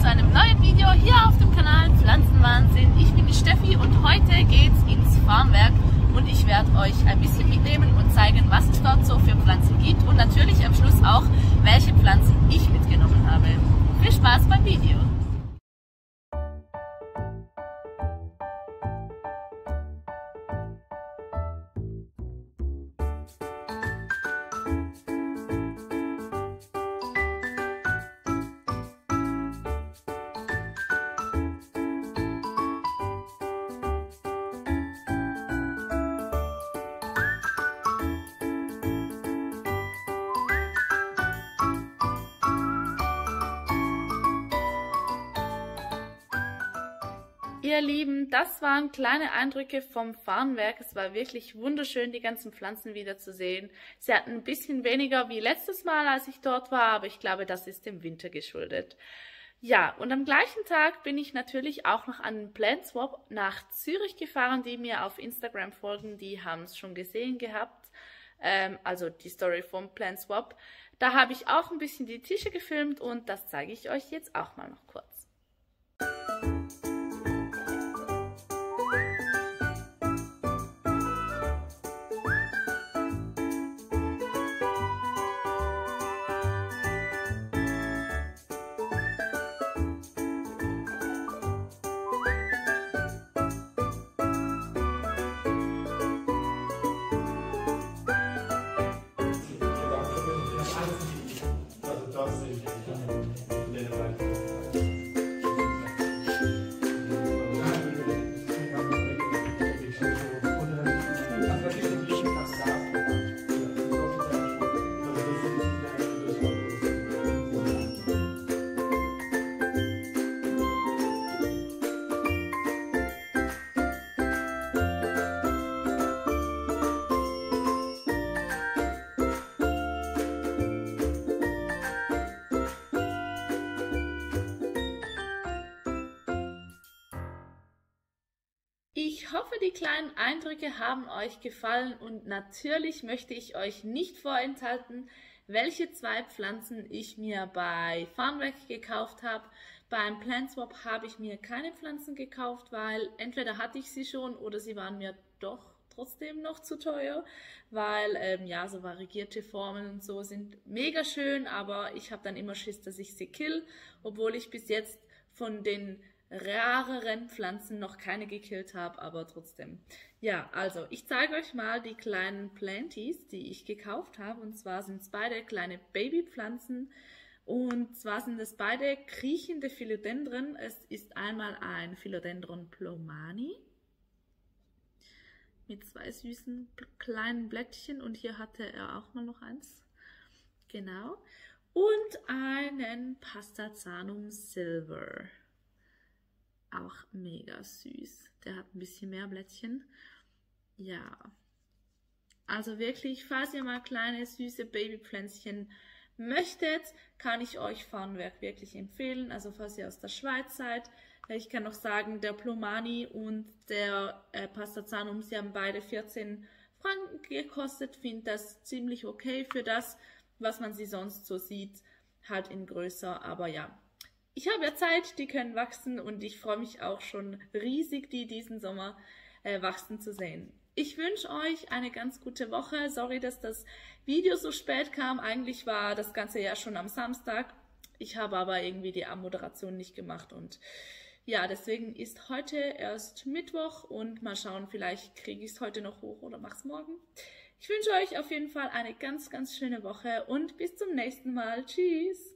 zu einem neuen Video hier auf dem Kanal Pflanzenwahnsinn. Ich bin die Steffi und heute geht's ins Farmwerk und ich werde euch ein bisschen mitnehmen und zeigen, was es dort so für Pflanzen gibt und natürlich am Schluss auch, welche Pflanzen ich mitgenommen habe. Viel Spaß beim Video! Ihr Lieben, das waren kleine Eindrücke vom Farmwerk. Es war wirklich wunderschön, die ganzen Pflanzen wieder zu sehen. Sie hatten ein bisschen weniger wie letztes Mal, als ich dort war, aber ich glaube, das ist dem Winter geschuldet. Ja, und am gleichen Tag bin ich natürlich auch noch an den Plant Swap nach Zürich gefahren. Die mir auf Instagram folgen, die haben es schon gesehen gehabt, also die Story vom Plant Swap. Da habe ich auch ein bisschen die Tische gefilmt und das zeige ich euch jetzt auch mal noch kurz. Ich hoffe, die kleinen Eindrücke haben euch gefallen und natürlich möchte ich euch nicht vorenthalten, welche zwei Pflanzen ich mir bei Farmwerk gekauft habe. Beim Plant Swap habe ich mir keine Pflanzen gekauft, weil entweder hatte ich sie schon oder sie waren mir doch trotzdem noch zu teuer, weil ja, so variegierte Formen und so sind mega schön, aber ich habe dann immer Schiss, dass ich sie kill, obwohl ich bis jetzt von den rareren Pflanzen noch keine gekillt habe, aber trotzdem. Ja, also ich zeige euch mal die kleinen Planties, die ich gekauft habe, und zwar sind es beide kleine Babypflanzen und zwar sind es beide kriechende Philodendren. Es ist einmal ein Philodendron Plomani mit zwei süßen kleinen Blättchen und hier hatte er auch mal noch eins, genau, und einen Pastazanum Silver. Auch mega süß. Der hat ein bisschen mehr Blättchen. Ja. Also wirklich, falls ihr mal kleine, süße Babypflänzchen möchtet, kann ich euch Farmwerk wirklich empfehlen. Also falls ihr aus der Schweiz seid. Ich kann noch sagen, der Plomani und der Pastazanum, sie haben beide 14 Franken gekostet. Finde das ziemlich okay für das, was man sie sonst so sieht. Halt in größer, aber ja. Ich habe ja Zeit, die können wachsen und ich freue mich auch schon riesig, die diesen Sommer wachsen zu sehen. Ich wünsche euch eine ganz gute Woche. Sorry, dass das Video so spät kam. Eigentlich war das Ganze ja schon am Samstag. Ich habe aber irgendwie die Abmoderation nicht gemacht und ja, deswegen ist heute erst Mittwoch und mal schauen, vielleicht kriege ich es heute noch hoch oder mache es morgen. Ich wünsche euch auf jeden Fall eine ganz, ganz schöne Woche und bis zum nächsten Mal. Tschüss!